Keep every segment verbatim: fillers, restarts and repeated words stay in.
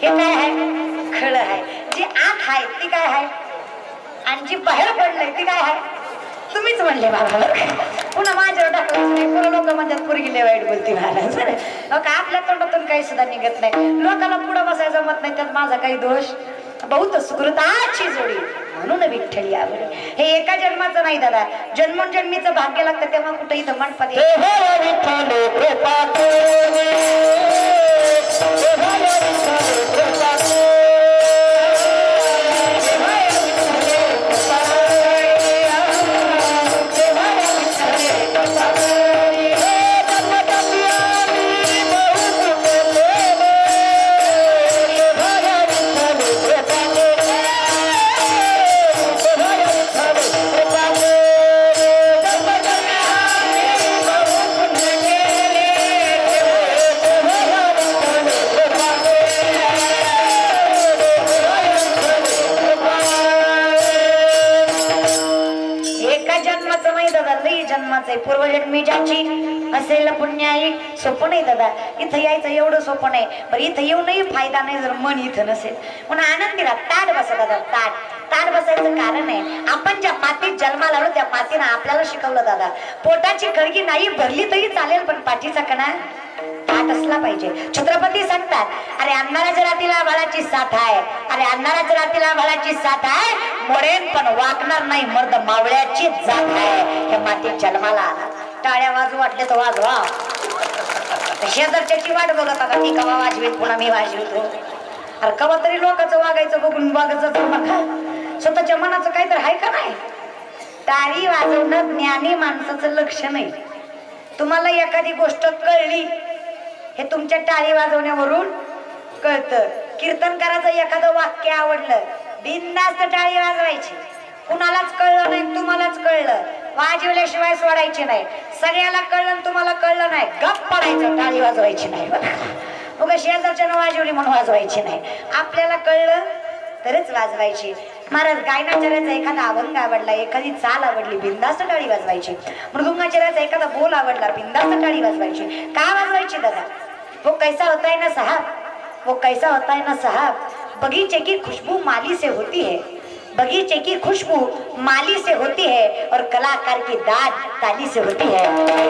हे काय आहे? खळ आहे. जी आत आहे ती काय आहे आणि जी बाहेर पडलंय ती काय आहे? तुम्हीच म्हणले मला. पुन्हा माझ्यावर टाकलं नाही. पुन्हा लोक म्हणतात पोरगी लय वाईट बोलते महाराज. का आपल्या तोंडातून काही सुद्धा निघत नाही. लोकांना पुढं बसायचं जमत नाही त्यात माझा काही दोष. बहुत सुकृताची जोडी म्हणून विठ्ठली आवडी. हे एका जन्माचं नाही दादा, जन्मोजन्मीचं भाग्य लागतं तेव्हा कुठे इथं मंडपात पूर्वजन्मी ज्याची असेल पुण्याई. सोपं नाही दादा, इथं यायचं एवढं सोपं नाही. बरं इथं येऊनही फायदा नाही जर मन इथं नसेल. म्हणून आनंदी राहा. ताट बसा दादा, ताट ताट बसायचं कारण आहे आपण ज्या मातीत जन्माला आलो त्या मातीनं आपल्याला शिकवलं दादा. पोटाची खळगी नाही भरली तरी चालेल पण पाठीचा कणा ताट असला पाहिजे. छत्रपती सांगतात, अरे अन्नाच्या रातीला बाळाची साथ आहे. अरे अन्नाच्या रातीला बाळाची साथ आहे. मोडेन पण वाकणार नाही, मर्द मावळ्याची जात आहे. या मातीत जन्माला आला. टाळ्या वाजू वाटले तर वाजवा. शेजारच्याची वाट बघत आता ती कवा वाजवीत पुन्हा मी वाजवतो. अरे कवा तरी लोकांचं वागायचं बघून वागायचं बघा. स्वतःच्या मनाचं काहीतरी आहे का नाही. टाळी वाजवणं ज्ञानी माणसाचं लक्षण नाही. तुम्हाला एखादी गोष्ट कळली हे तुमच्या टाळी वाजवण्यावरून कळतं. कीर्तनकाराचं एखादं वाक्य आवडलं बिनधास्त टाळी वाजवायची. कुणालाच कळलं नाही तुम्हालाच कळलं वाजवल्याशिवाय सोडायची नाही. सगळ्याला कळलं तुम्हाला कळलं नाही गप्प पडायचं, टाळी वाजवायची नाही. मग शेजारच्या वाजवली म्हणून वाजवायची नाही. आपल्याला कळलं तरच वाजवायची. महाराज गायनाचार्याचा एखादा अभंग आवडला, एखादी चाल आवडली, बिंदास्त टाळी वाजवायची. मृदुंगाचार्याचा एखादा बोल आवडला, बिंदास्त टाळी वाजवायची. का वाजवायची दादा? वो कैसा होता है ना साहब, वो कैसा होता है ना साहब, बगीचे की खुशबू माली से होती है. बगीचे की खुशबू माली से होती है और कलाकार की दाद ताली से होती है.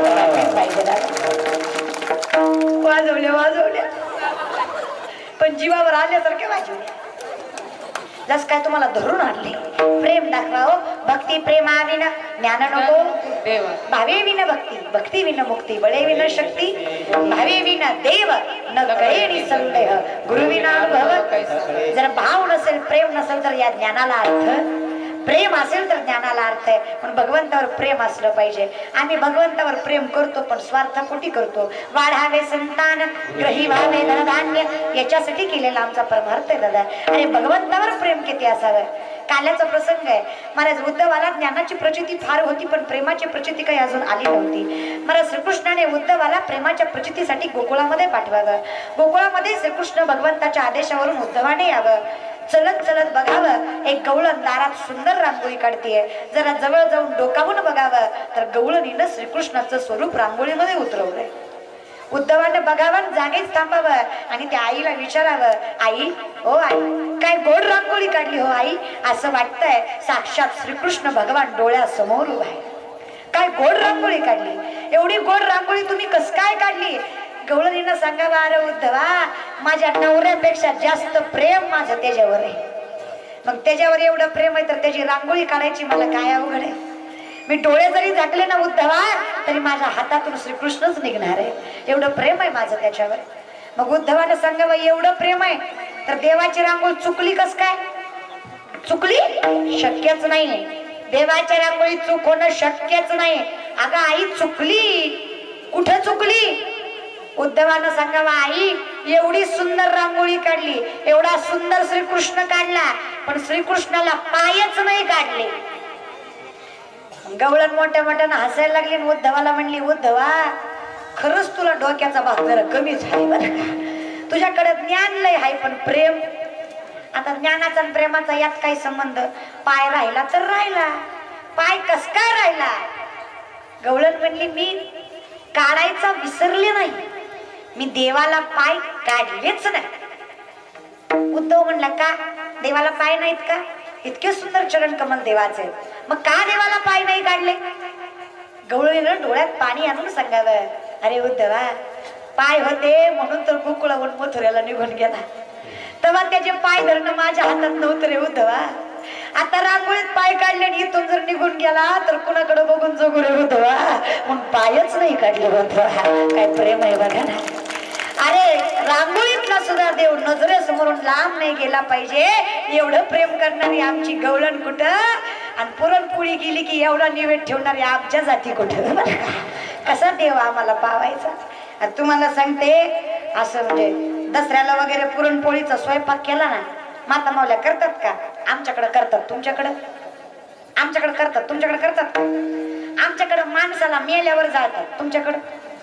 वाजवल्या वाजवल्या पण जीवावर आल्यासारखे वाजवल्या. जस काय तुम्हाला धरून आणले. प्रेम दाखवाओ. भक्ती प्रेमाविन ज्ञान नको. भावे विन भक्ती, भक्ती विन मुक्ती, बळे विन शक्ती, भावे विन देव न कळेनी संदेह, गुरु विना अनुभव. जर भाव नसेल प्रेम नसेल तर या ज्ञानाला अर्थ. प्रेम असेल तर ज्ञानाला अर्थ आहे. पण भगवंतावर प्रेम असलं पाहिजे. आम्ही भगवंतावर प्रेम करतो पण स्वार्थापोटी करतो. वाढावे संतान, ग्रही व्हावे धनधान्य, याच्यासाठी केलेला आमचा परमार्थ आहे दादा. आणि भगवंतावर प्रेम किती असावं. काल्याचा प्रसंग आहे. महाराज उद्धवाला ज्ञानाची प्रचिती फार होती पण प्रेमाची प्रचिती काही अजून आली नव्हती. महाराज श्रीकृष्णाने उद्धवाला प्रेमाच्या प्रचितीसाठी गोकुळामध्ये पाठवावं. गोकुळामध्ये श्रीकृष्ण भगवंताच्या आदेशावरून उद्धवाने यावं. चलत चलत बघावं एक गवळण दारात सुंदर रांगोळी काढतीये. जरा जवळ जाऊन डोकावून बघावं तर गवळणीनं श्रीकृष्णाचं स्वरूप रांगोळीमध्ये उतरवलंय. उद्धवाने बघावं जागेच थांबावं आणि त्या आईला विचारावं, आई हो आई काय गोड रांगोळी काढली हो आई. असं वाटतंय साक्षात श्रीकृष्ण भगवान डोळ्यासमोर उभा आहे. काय गोड रांगोळी काढली. एवढी गोड रांगोळी तुम्ही कस काय काढली. गवळणीनं सांगावं, अरे उद्धवा माझ्या नवऱ्यापेक्षा जास्त प्रेम माझं त्याच्यावर आहे. मग त्याच्यावर एवढं प्रेम आहे तर त्याची रांगोळी काढायची मला काय अवघड आहे. मी डोळे जरी झाकले ना उद्धवा तरी माझ्या हातातून श्रीकृष्णच निघणार आहे. एवढं प्रेम आहे माझं त्याच्यावर. मग उद्धवानं सांगावं एवढं प्रेम आहे तर देवाची रांगोळी चुकली कस काय. चुकली शक्यच नाही. देवाच्या रांगोळी चूक होणं शक्यच नाही. अगं आई चुकली. कुठं चुकली. उद्धवानं सांगावं आई एवढी सुंदर रांगोळी काढली, एवढा सुंदर श्रीकृष्ण काढला पण श्रीकृष्णाला पायच नाही काढले. गवळण मोठ्या मोठ्यानं हसायला लागली. उद्धवाला म्हणली, उद्धवा खरंच तुला डोक्याचा भाग जरा कमी झाली बरं का. तुझ्याकडे ज्ञान लय आहे पण प्रेम. आता ज्ञानाचा आणि प्रेमाचा यात काही संबंध. पाय राहिला तर राहिला, पाय कस काय राहिला. गवळण म्हणली मी काढायचा विसरले नाही, मी देवाला पाय काढलेच नाही. उद्धव म्हणला का देवाला पाय नाहीत का? इतके सुंदर चरण कमल देवाचे, मग का देवाला पाय नाही काढले? गवळीनं डोळ्यात पाणी आणून सांगावं, अरे उद्धवा पाय होते म्हणून तर गोकुळाहून मथुऱ्याला निघून गेला, तेव्हा त्याचे पाय धरणं माझ्या हातात नव्हतं रे उद्धवा. आता रांगोळीत पाय काढले आणि इथून जर निघून गेला तर कुणाकडे बघून जगू रे उद्धवा, मग पायच नाही काढले उद्धवा. काय प्रेम आहे बघा ना. अरे रांगोळीतला सुद्धा देव नजरेसमोरून लांब नाही गेला पाहिजे एवढं प्रेम करणारी आमची गवळण कुठं, आणि पुरणपोळी गेली की एवढा निवेद ठेवणारी आमच्या जाती कुठं. कसा देव आम्हाला पावायचा. आणि तुम्हाला सांगते असं म्हणजे दसऱ्याला वगैरे पुरणपोळीचा स्वयंपाक केला ना, माता मावल्या करतात का? आमच्याकडे करतात. तुमच्याकडं? आमच्याकडे करतात. तुमच्याकडे करतात का? आमच्याकडं माणसाला मेल्यावर जातात, तुमच्याकडं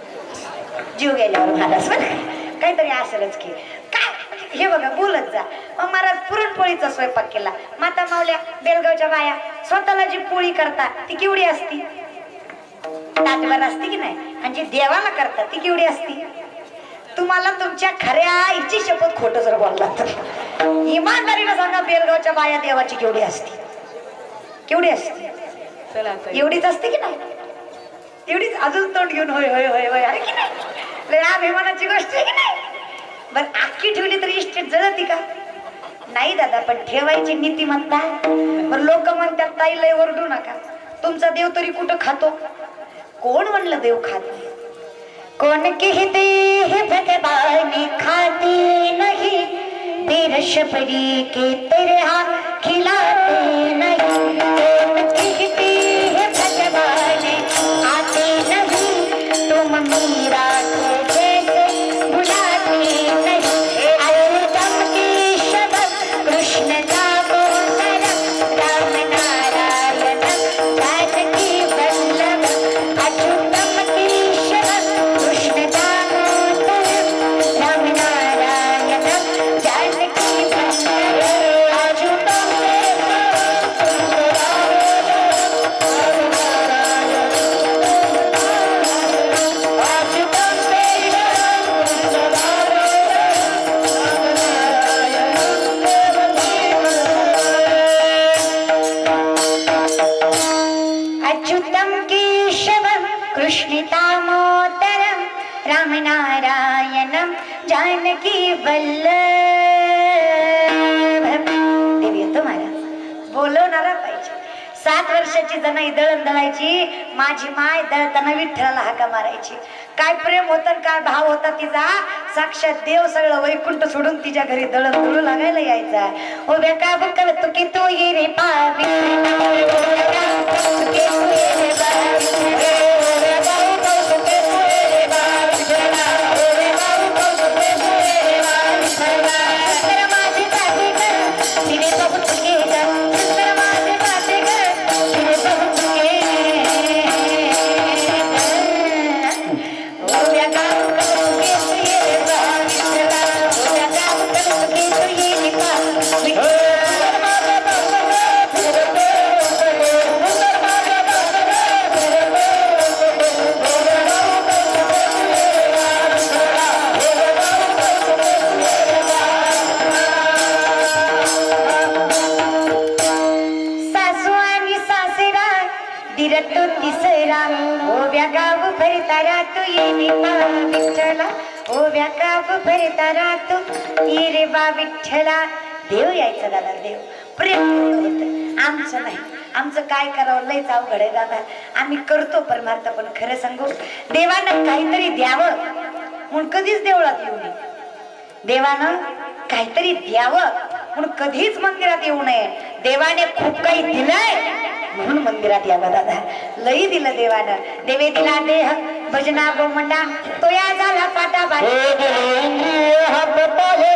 जीव गेल्यावर झालास काहीतरी असेलच की काय. हे बघा बोलत जा. मग महाराज पुरणपोळीचा स्वयंपाक केला. माता मावल्या बेलगावच्या बाया स्वतःला जी पोळी करतात ती केवढी असती? ताटभर असती की नाही? आणि जी देवाला करतात ती केवढी असती? तुम्हाला तुमच्या खऱ्या आईची शपथ खोटं जर बोलला तर इमानदारीला सांगा, बेलगावच्या बाया देवाची केवढी असती? केवढी असती? एवढीच असते की नाही? एवढीच अजून तोंड घेऊन होय होय होय होय आहे की नाही? अभिमानाची गोष्ट आहे की नाही? बरं अख्खी ठेवली तरी इस्टेट जळती का? नाही दादा, पण ठेवायची नीतिमत्ता. बरं लोक म्हणतात ताई लय ओरडू नका, तुमचा देव तरी कुठं खातो? कोण म्हणलं देव खात नाही? कोण कहते है भगवान खाते नहीं, बिरश परी के तरह खिलाते नहीं. कोण कहते है भगवान आते नहीं, तुम मीरा को जैसे भुलाते नहीं. अच्युतम केशवम कृष्ण दामोदरम राम नारायणम जानकी वल्लभम. अच्युतम केशवम कृष्ण दामोदरम राम नारायणम जानकी वल्लभम. अच्युतम कृष्णितामोदरम राम नारायणम जानकी वल्लभ. देवी येतो महाराज बोलवणारा पाहिजे. सात वर्षाची जनाई दळण दळायची, माझी माय दळताना विठ्ठलाला हाका मारायची. काय प्रेम होतं, काय भाव होता तिचा. साक्षात देव सगळं वैकुंठ सोडून तिच्या घरी दळण दळू लागायला यायचा. ओ बेका बुक्कल तुकी तू ये रे पावी, तुकी तू ये रे पावी. विठ्ठला देव यायचा दादा. देव प्रेम होत. आमचं नाही, आमचं काय करावं लयच अवघड आहे दादा. आम्ही करतो परमार्थ, पण खरं सांगू देवानं काहीतरी द्यावं म्हणून कधीच देवळात येऊ नये. देवानं काहीतरी द्यावं म्हणून कधीच मंदिरात येऊ नये. देवाने खूप काही दिलंय म्हणून मंदिरात यावं दादा. लई दिलं देवानं. देवे दिला देह भजना गोमंडा, तो या झाला पाटा बाटा.